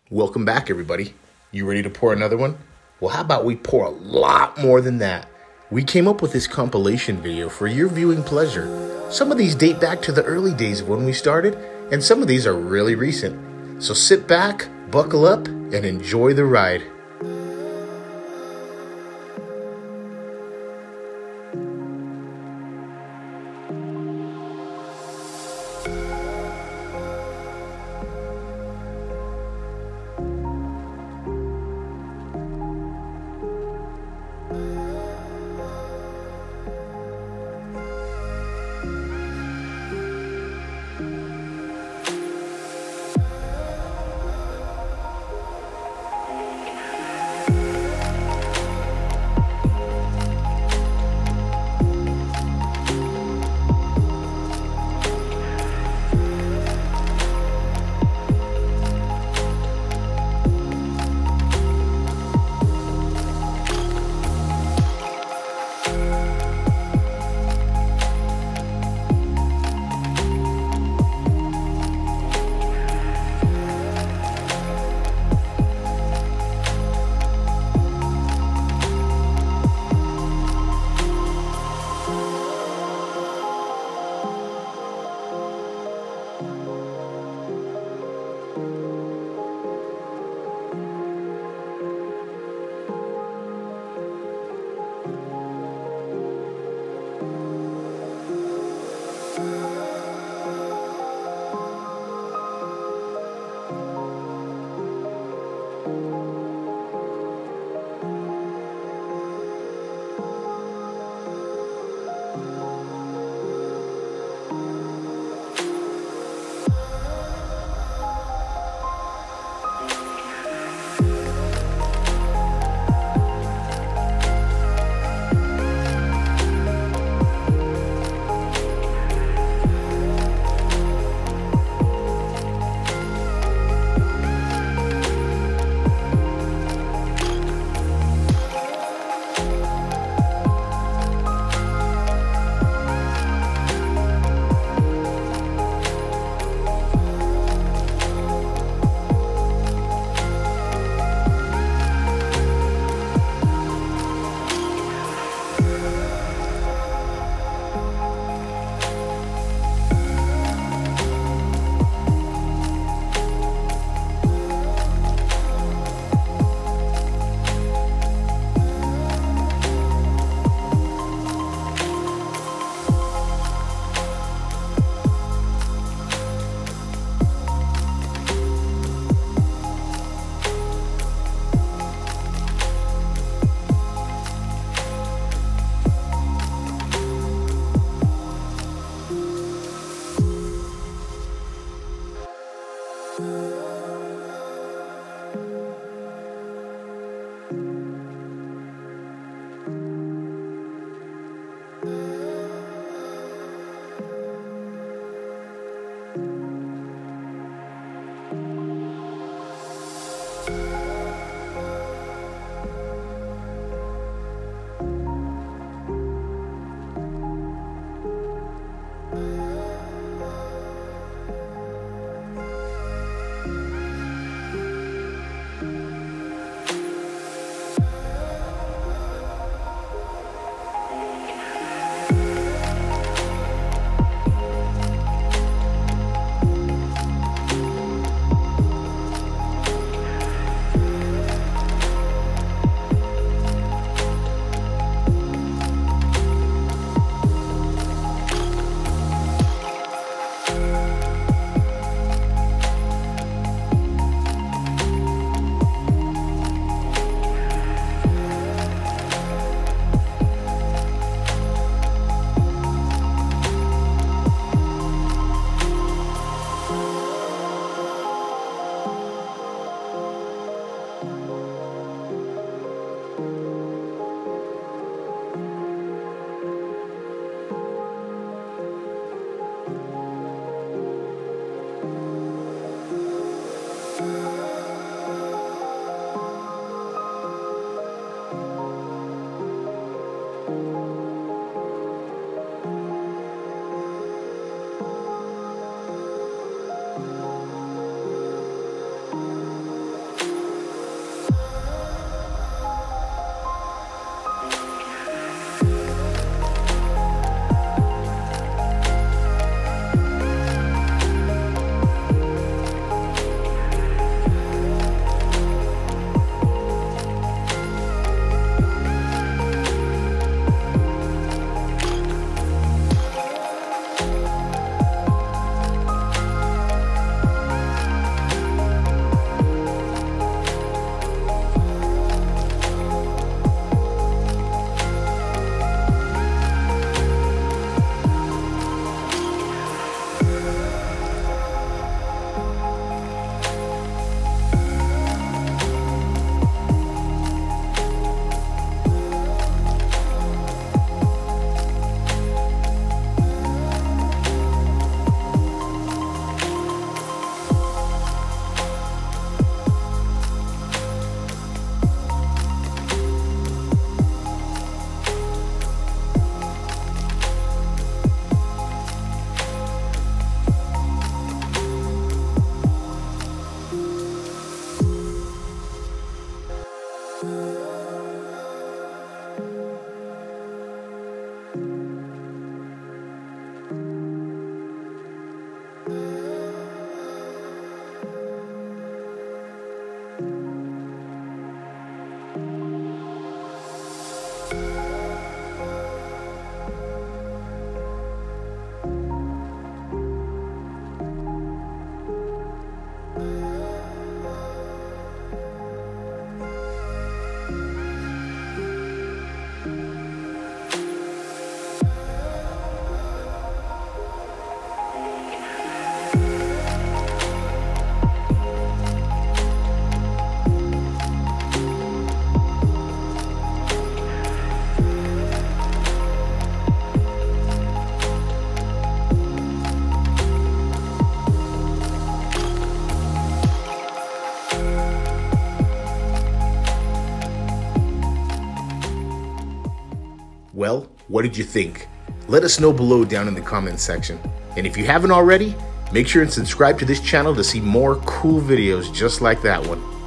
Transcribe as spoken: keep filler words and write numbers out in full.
Welcome back, everybody. You ready to pour another one? Well, how about we pour a lot more than that? We came up with this compilation video for your viewing pleasure. Some of these date back to the early days of when we started, and some of these are really recent. So sit back, buckle up, and enjoy the ride. Well, what did you think? Let us know below down in the comments section. And if you haven't already, make sure and subscribe to this channel to see more cool videos just like that one.